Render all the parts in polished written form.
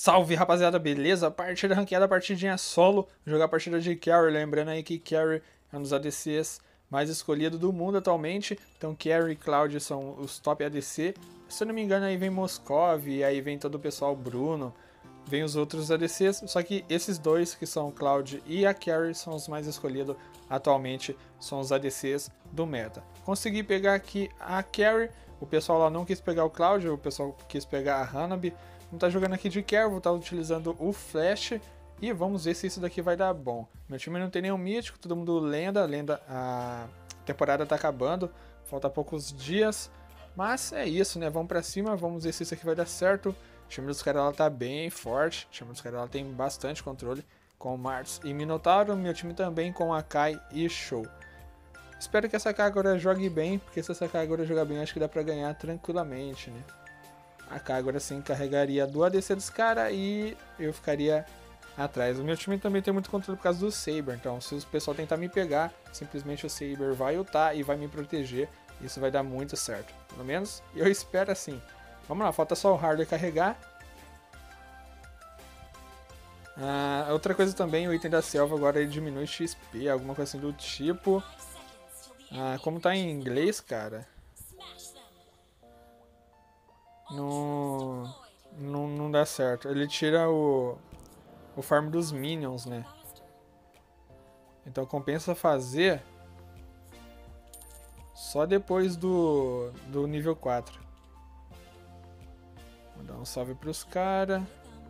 Salve rapaziada, beleza? Partida ranqueada, partidinha solo. Jogar a partida de Carry, lembrando aí que Carry é um dos ADCs mais escolhidos do mundo atualmente. Então Carry e Cloud são os top ADC. Se eu não me engano aí vem Moskov, aí vem todo o pessoal Bruno, vem os outros ADCs. Só que esses dois que são o Cloud e a Carry são os mais escolhidos atualmente, são os ADCs do meta. Consegui pegar aqui a Carry, o pessoal lá não quis pegar o Cloud, o pessoal quis pegar a Hanabi. Não tá jogando aqui de Carry, vou estar utilizando o Flash e vamos ver se isso daqui vai dar bom. Meu time não tem nenhum mítico, todo mundo lenda, a temporada tá acabando, falta poucos dias, mas é isso, né? Vamos pra cima, vamos ver se isso aqui vai dar certo. O time dos caras lá tá bem forte, o time dos caras lá tem bastante controle, com o Martz e Minotauro, meu time também com a Kai e Show. Espero que essa Kai agora jogue bem, porque se essa Kai agora jogar bem, acho que dá pra ganhar tranquilamente, né? A Kai agora sim carregaria do ADC dos caras e eu ficaria atrás. O meu time também tem muito controle por causa do Saber, então se o pessoal tentar me pegar, simplesmente o Saber vai ultar e vai me proteger. Isso vai dar muito certo. Pelo menos eu espero assim. Vamos lá, falta só o Harder carregar. Outra coisa também, o item da selva agora ele diminui XP, alguma coisa assim do tipo. Como tá em inglês, cara, não dá certo. Ele tira o farm dos minions, né? Então compensa fazer só depois do nível 4. Vou dar um salve pros caras.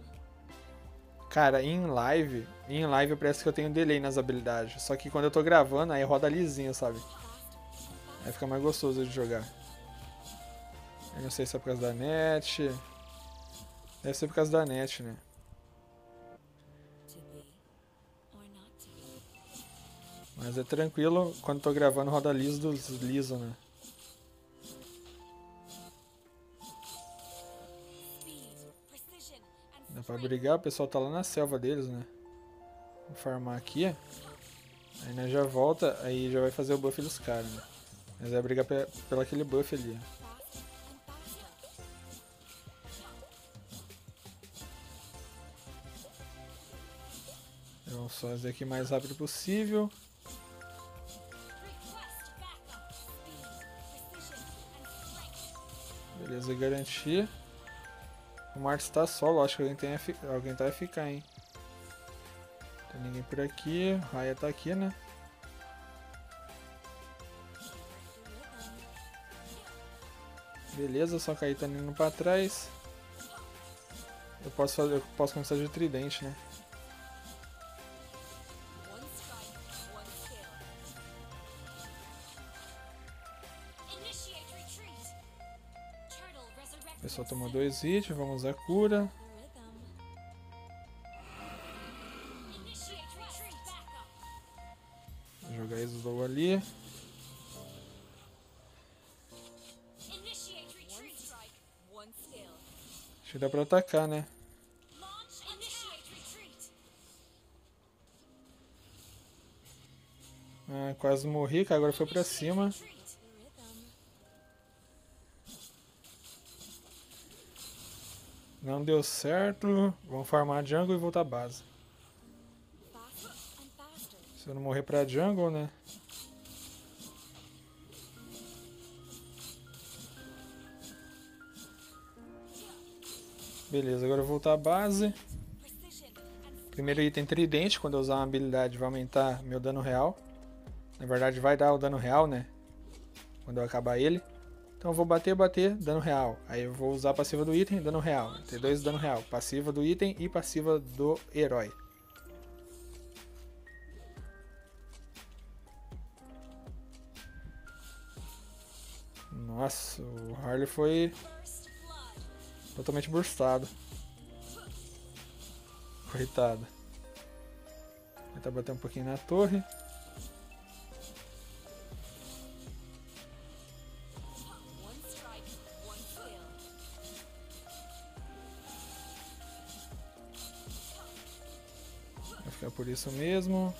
Cara, em live parece que eu tenho delay nas habilidades. Só que quando eu tô gravando, aí roda lisinho, sabe? Aí fica mais gostoso de jogar. Eu não sei se é por causa da net. Deve ser por causa da net, né? Mas é tranquilo, quando tô gravando roda liso, né? Dá pra brigar, o pessoal tá lá na selva deles, né? Vou farmar aqui. Aí nós já volta, aí já vai fazer o buff dos caras, né? Mas vai brigar pelo aquele buff ali. Vamos fazer aqui o mais rápido possível. Beleza, garantir. O Martz tá solo, acho que alguém tá a ficar, hein. Não tem ninguém por aqui, o Raya tá aqui, né. Beleza, só que aí tá indo pra trás. Eu posso começar de tridente, né. O pessoal tomou 2 hits, vamos usar cura. Vou jogar Slow ali. Acho que dá pra atacar, né? Quase morri, que agora foi pra cima. Não deu certo. Vamos farmar a jungle e voltar à base. Se eu não morrer pra jungle, né? Beleza, agora eu vou voltar à base. Primeiro item tridente, quando eu usar uma habilidade vai aumentar meu dano real. Na verdade vai dar o dano real, né? Quando eu acabar ele. Então eu vou bater, dano real. Aí eu vou usar a passiva do item, dano real. T2, dano real. Passiva do item e passiva do herói. Nossa, o Harley foi totalmente burstado. Coitado. Vou tentar bater um pouquinho na torre. Vai ficar por isso mesmo.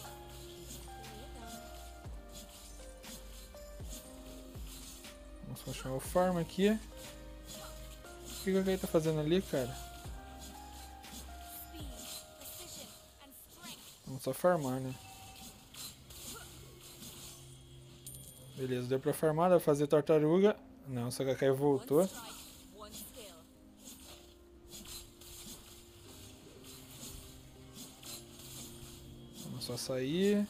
Vamos continuar o farm aqui. O que o Kai tá fazendo ali, cara? só farmar, né? Beleza, deu pra farmar, dá pra fazer tartaruga. Não, só que a Kaio voltou. Vamos só sair.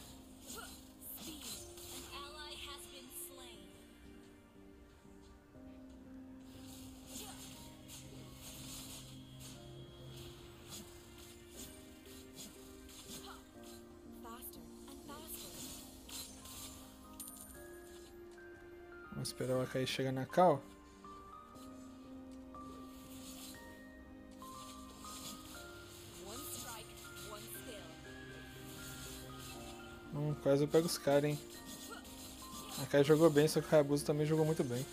Vamos esperar o Akai chegar na cal. Quase eu pego os caras, hein. A Akai jogou bem, só que o Hayabusa também jogou muito bem.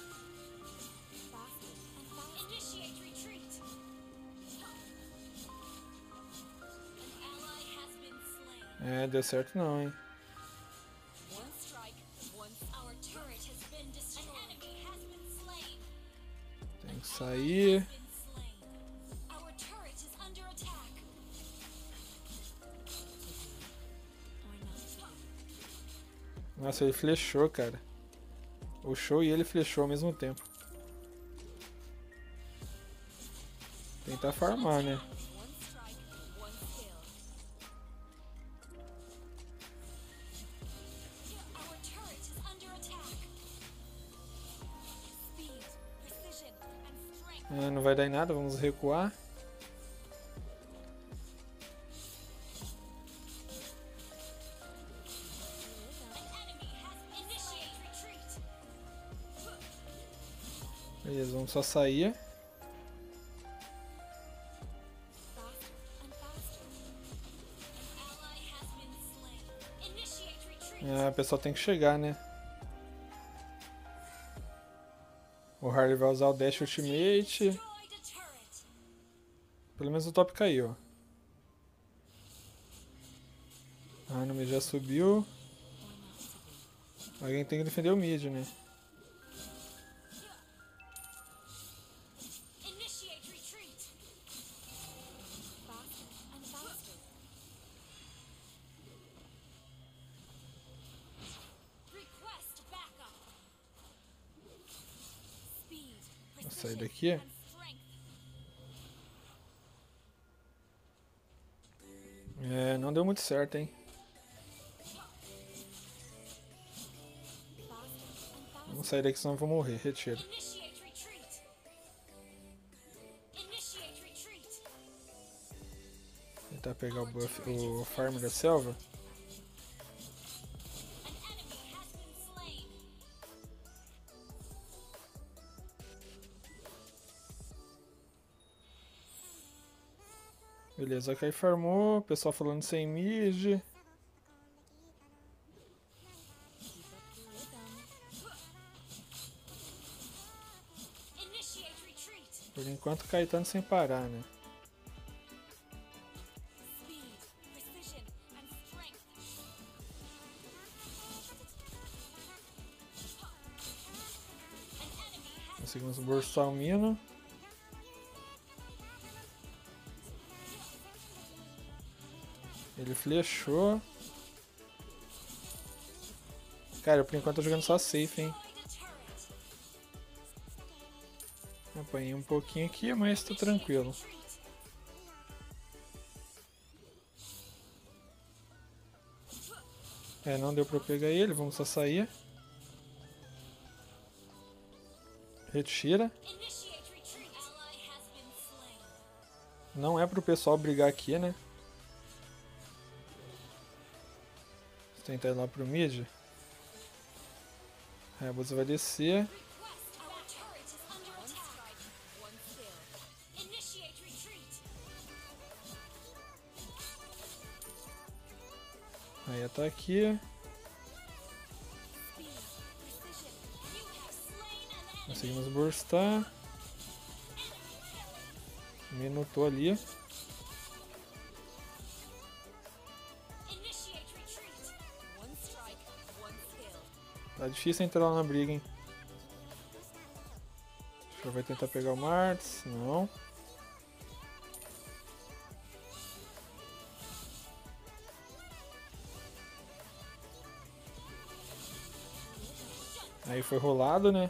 É, deu certo não, hein. Tem que sair. Nossa, ele flechou, cara. O show e ele flechou ao mesmo tempo. Tentar farmar, né? Não vai dar em nada, vamos recuar. Beleza, vamos só sair. O pessoal tem que chegar, né? O Harley vai usar o Dash Ultimate. Pelo menos o top caiu. Ah, no mid já subiu. Alguém tem que defender o mid, né? Vou sair daqui. Não deu muito certo, hein? Vamos sair daqui, senão eu vou morrer. Retiro. Tentar pegar o buff, o farm da selva. Beleza, Akai farmou, o pessoal falando sem mid. Por enquanto Caetano sem parar, né? Conseguimos burstar o Mino. Ele flechou. Cara, por enquanto eu tô jogando só safe, hein? Apanhei um pouquinho aqui, mas tô tranquilo. Não deu pra eu pegar ele, vamos só sair. Retira. Não é pro pessoal brigar aqui, né? Vou tentar ir lá pro mid. Aí a Hayabusa vai descer. Aí tá aqui. Conseguimos burstar. Minutou ali. Tá difícil entrar lá na briga, hein? Já vai tentar pegar o Martz. Não. Aí foi rolado, né?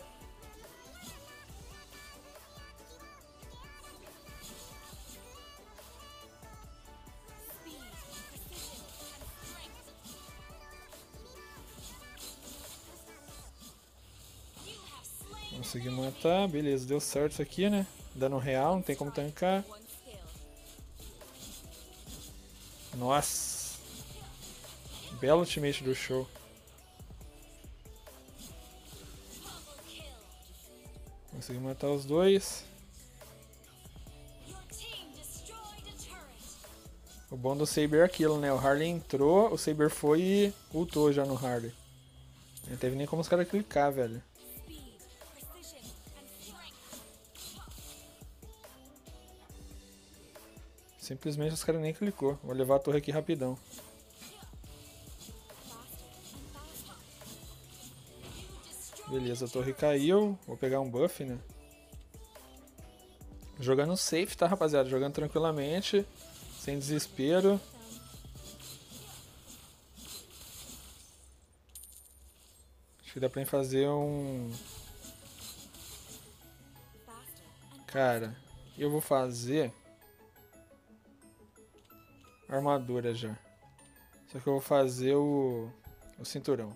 Consegui matar, beleza, deu certo isso aqui, né? Dano real, não tem como tancar. Nossa! Belo ultimate do show. Consegui matar os dois. O bom do Saber é aquilo, né? O Harley entrou, o Saber foi e ultou já no Harley. Não teve nem como os caras clicar, velho. Simplesmente os caras nem clicou. Vou levar a torre aqui rapidão. Beleza, a torre caiu. Vou pegar um buff, né? Jogando safe, tá, rapaziada? Jogando tranquilamente. Sem desespero. Acho que dá pra fazer um... Cara, eu vou fazer... armadura já. Só que eu vou fazer o cinturão.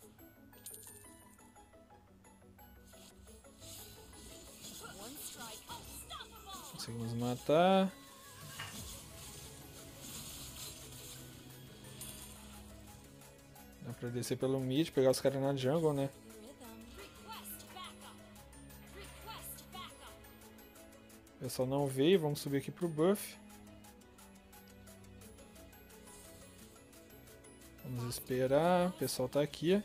Conseguimos matar. Dá pra descer pelo mid, pegar os caras na jungle, né? O pessoal não veio, vamos subir aqui pro buff. Vamos esperar, o pessoal tá aqui.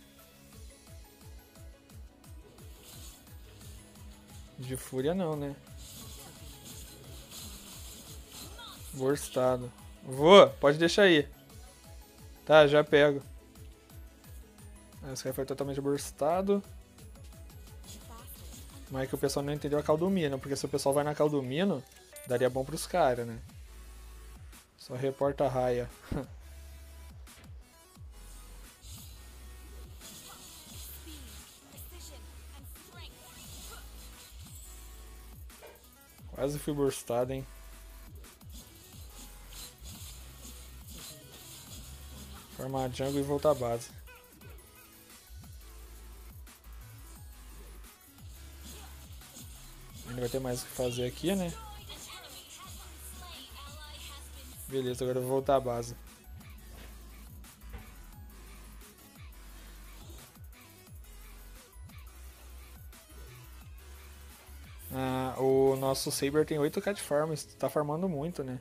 De fúria não, né? Burstado. Vou, pode deixar aí. Tá, já pego. Esse cara foi totalmente burstado. Mas é que o pessoal não entendeu a Caldomino, porque se o pessoal vai na Caldomino, daria bom pros caras, né? Só reporta a raia. Quase fui burstado, hein? Formar a jungle e voltar à base. Ainda vai ter mais o que fazer aqui, né? Beleza, agora eu vou voltar à base. O nosso Saber tem 8k de farm, tá farmando muito, né?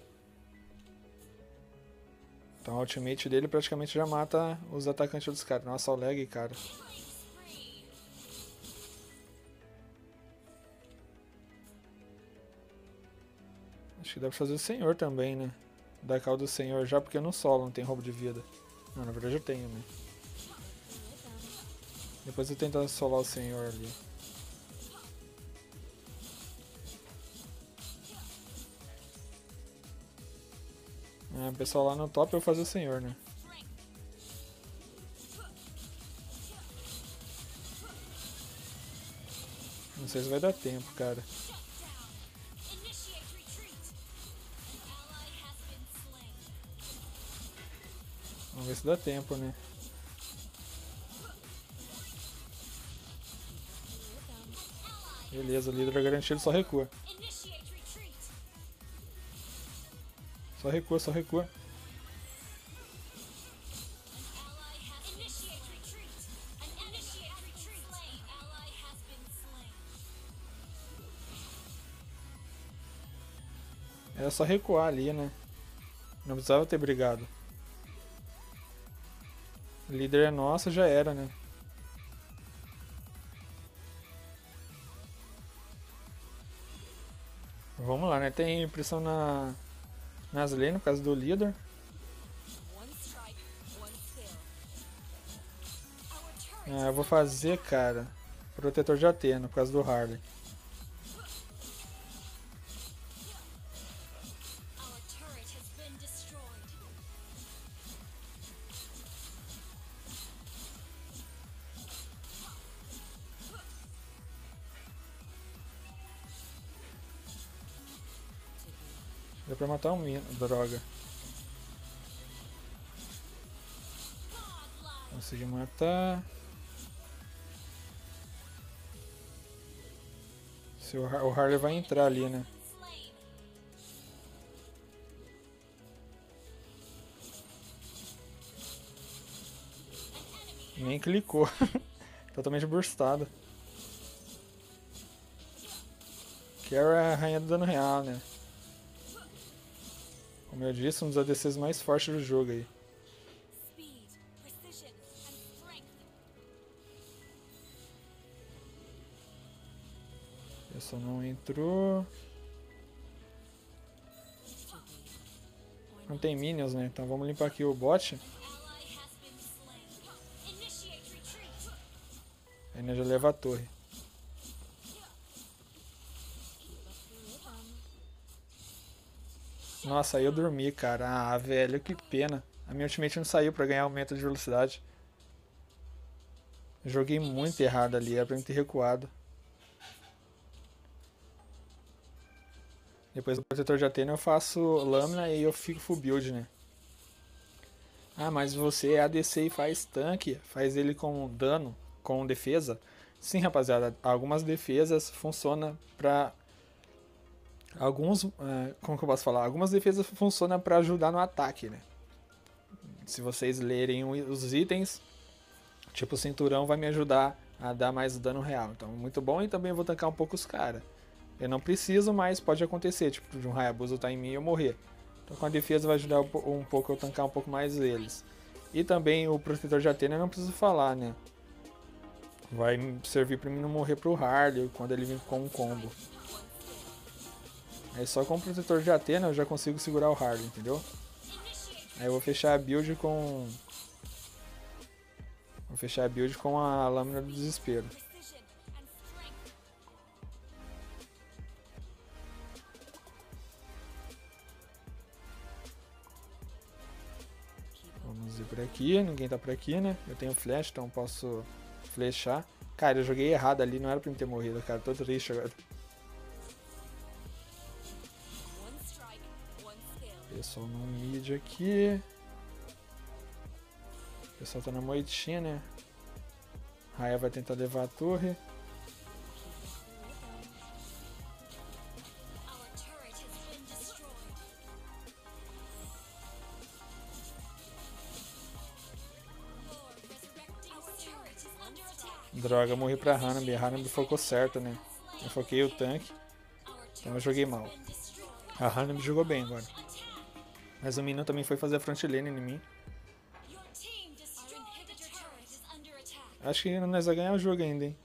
Então o ultimate dele praticamente já mata os atacantes dos caras. Nossa, o lag, cara. Acho que dá pra fazer o senhor também, né? Dar call do senhor já, porque eu não solo, não tem roubo de vida. Não, na verdade eu tenho, né? Depois eu tento solar o senhor ali. O pessoal lá no top eu vou fazer o senhor, né? Não sei se vai dar tempo, cara. Vamos ver se dá tempo, né? Beleza, o líder garantido, só recua. Só recua, só recua. Era só recuar ali, né? Não precisava ter brigado. O líder é nosso, já era, né? Vamos lá, né? Tem pressão nas lanes por causa do líder. Eu vou fazer, cara, protetor de Athena por causa do Harley. Deu pra matar um mino. Droga. Consegui matar. Se o Harley vai entrar ali, né? Nem clicou. Totalmente burstado. Carry é a rainha do dano real, né? Como eu disse, um dos ADCs mais fortes do jogo aí. Essa não entrou. Não tem minions, né? Então vamos limpar aqui o bot. Ainda já leva a torre. Nossa, aí eu dormi, cara. Ah, velho, que pena. A minha ultimate não saiu pra ganhar aumento de velocidade. Joguei muito errado ali, era pra mim ter recuado. Depois do protetor de Athena eu faço lâmina e eu fico full build, né? Ah, mas você é ADC e faz tanque, faz ele com dano, com defesa. Sim, rapaziada, algumas defesas funcionam pra... como que eu posso falar? Algumas defesas funcionam pra ajudar no ataque, né? Se vocês lerem os itens, tipo o cinturão vai me ajudar a dar mais dano real. Então, muito bom, e também eu vou tancar um pouco os caras. Eu não preciso, mas pode acontecer, tipo, de um Hayabusa estar em mim e eu morrer. Então com a defesa vai ajudar um pouco eu tancar um pouco mais eles. E também o protetor de Athena eu não preciso falar, né? Vai servir pra mim não morrer pro Harley quando ele vir com um combo. Aí só com o protetor de Athena eu já consigo segurar o Harley, entendeu? Aí eu vou fechar a build com... Vou fechar a build com a lâmina do desespero. Vamos ir por aqui, ninguém tá por aqui, né? Eu tenho flash, então posso flechar. Cara, eu joguei errado ali, não era pra mim ter morrido, cara. Tô triste agora. Pessoal no mid aqui. O pessoal tá na moitinha, né? Raya vai tentar levar a torre. Droga, morri pra Hanabi. A Hanabi focou certo, né? Eu foquei o tanque. Então eu joguei mal. A Hanabi jogou bem agora. Mas o Minion também foi fazer a front lane em mim. Acho que nós vamos ganhar o jogo ainda, hein?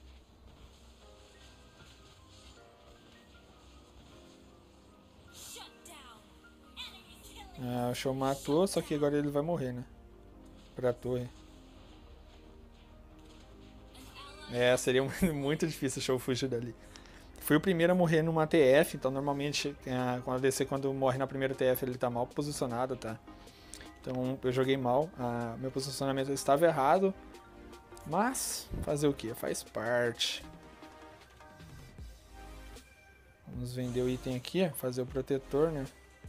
Ah, o Show matou, só que agora ele vai morrer, né? Pra torre. É, seria muito difícil o Show fugir dali. Fui o primeiro a morrer numa TF, então normalmente quando a DC quando morre na primeira TF ele tá mal posicionado, tá? Então eu joguei mal, meu posicionamento estava errado, mas fazer o que? Faz parte. Vamos vender o item aqui, fazer o protetor, né?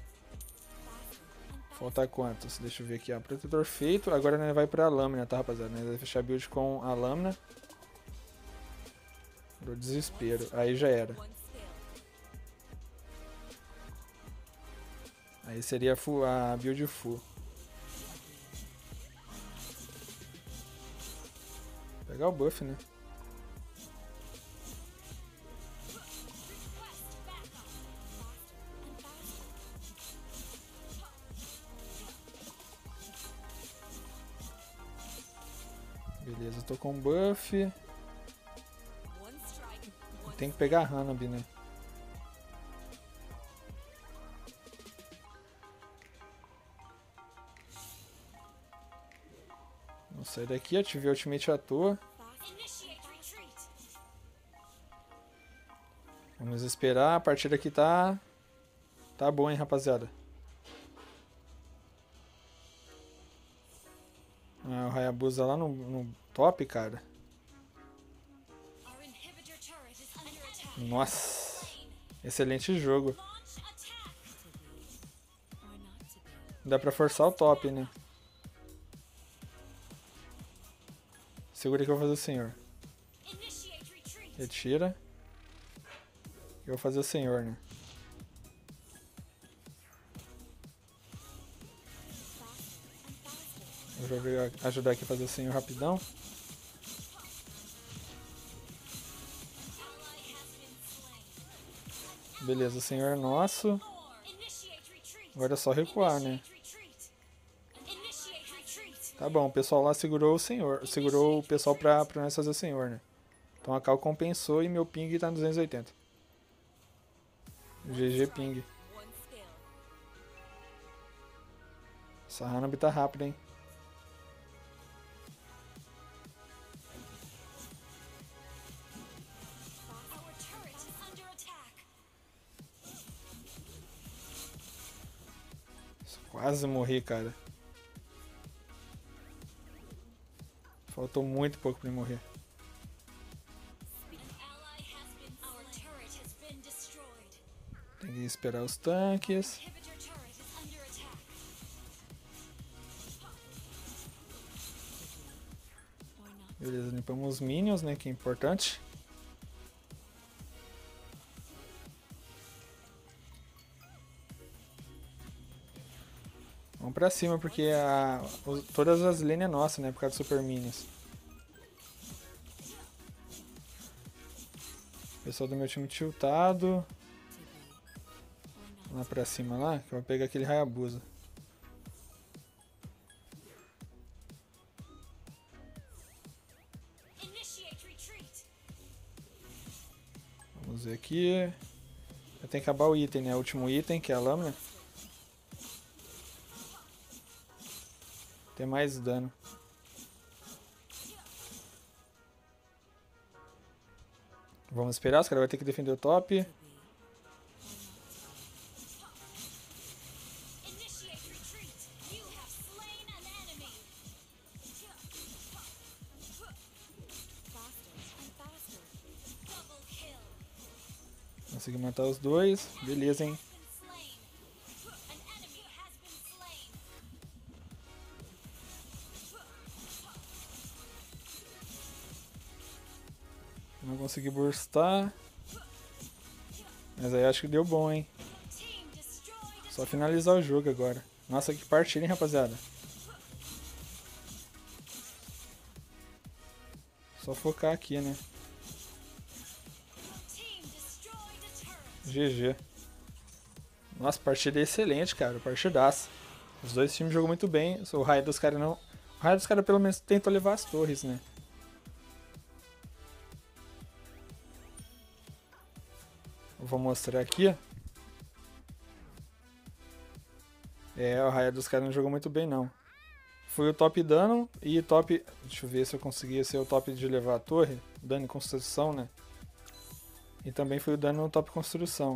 Falta quantos? Deixa eu ver aqui, ó. Protetor feito, agora né, vai pra lâmina, tá, rapaziada? Né? Vai fechar a build com a lâmina. Do desespero, aí já era. Aí seria a build full. Vou pegar o buff, né? Beleza, eu tô com buff. Tem que pegar a Hanabi, né? Vamos sair daqui, ativei o ultimate à toa. Vamos esperar, a partida aqui tá boa, hein, rapaziada. Ah, o Hayabusa lá no top, cara. Nossa, excelente jogo. Dá pra forçar o top, né? Segura que eu vou fazer o senhor. Retira. Eu vou fazer o senhor, né? Eu já vou ajudar aqui a fazer o senhor rapidão. Beleza, o senhor é nosso. Agora é só recuar, né? Tá bom, o pessoal lá segurou o senhor. Segurou o pessoal pra nós fazer o senhor, né? Então a Cal compensou e meu ping tá no 280. GG ping. Essa Hanabi tá rápida, hein? Quase morri, cara. Faltou muito pouco pra ele morrer. Tem que esperar os tanques. Beleza, limpamos os minions, né? Que é importante. Vamos pra cima, porque todas as lanes é nossa, né? Por causa dos super minions. Pessoal do meu time tiltado. Lá pra cima lá, que eu vou pegar aquele Hayabusa. Vamos ver aqui. Eu tenho que acabar o item, né? O último item, que é a lâmina. Tem mais dano. Vamos esperar, os caras vão ter que defender o top. Consegui matar os dois. Beleza, hein? Não consegui burstar. Mas aí acho que deu bom, hein? Só finalizar o jogo agora. Nossa, que partida, hein, rapaziada? Só focar aqui, né? GG. Nossa, partida excelente, cara. Partidaça. Os dois times jogam muito bem. O raio dos caras não... O raio dos caras pelo menos tentou levar as torres, né? Vou mostrar aqui. O raio dos caras não jogou muito bem, não. Foi o top dano e top... Deixa eu ver se eu conseguia ser o top de levar a torre. Dano em construção, né? E também foi o dano no top construção.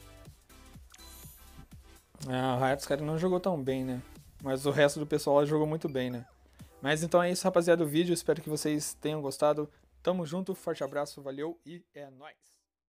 O raio dos caras não jogou tão bem, né? Mas o resto do pessoal lá jogou muito bem, né? Mas então é isso, rapaziada, do vídeo. Espero que vocês tenham gostado. Tamo junto, forte abraço, valeu e é nóis!